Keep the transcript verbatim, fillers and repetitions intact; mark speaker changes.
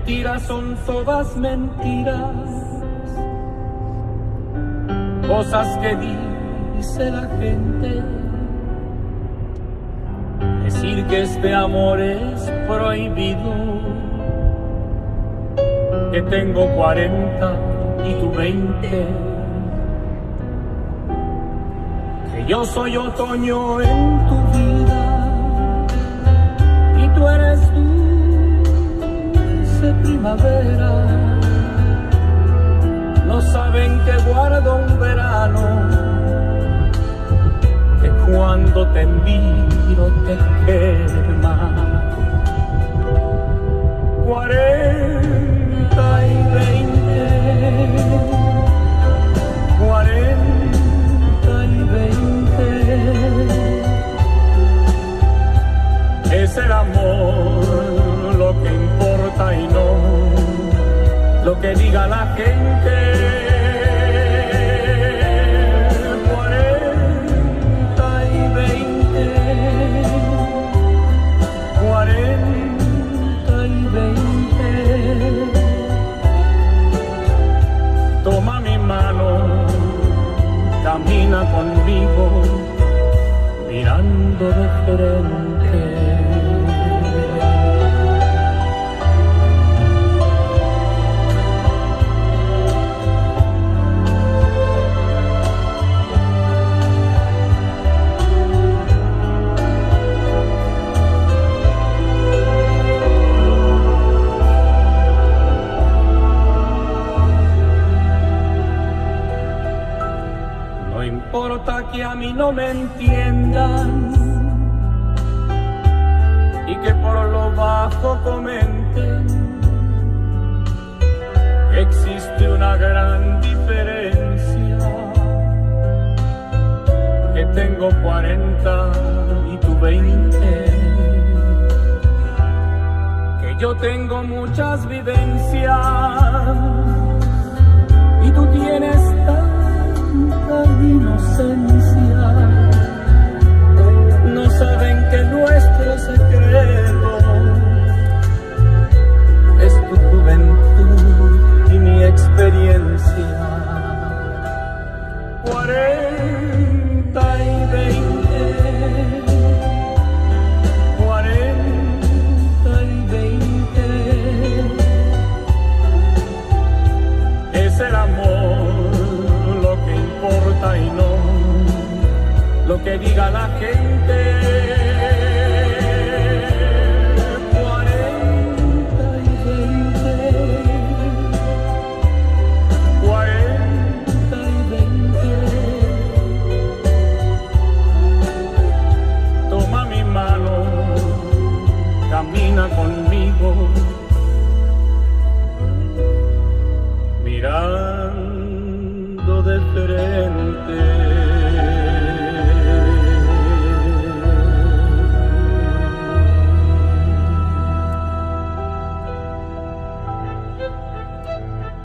Speaker 1: Mentiras son todas mentiras, cosas que dice la gente. Decir que este amor es prohibido, que tengo cuarenta y tú veinte, que yo soy otoño en tu vida y tú eres dulce primavera. No saben que guardo un verano, que cuando te miro te quema. Cuarenta y veinte, cuarenta y veinte, es el amor lo que importa y no lo que diga la gente. Toma mi mano, camina conmigo, mirando de frente. No importa que a mí no me entiendan y que por lo bajo comenten que existe una gran diferencia, que tengo cuarenta y tú veinte, que yo tengo muchas vivencias y tú tienes tanta inocencia. No saben que nuestro secreto es tu juventud y mi experiencia. Cuarenta y veinte, cuarenta y veinte, es el amor lo que importa y no lo que diga la gente. Cuarenta y veinte, cuarenta y veinte, toma mi mano, camina conmigo, mirando de frente.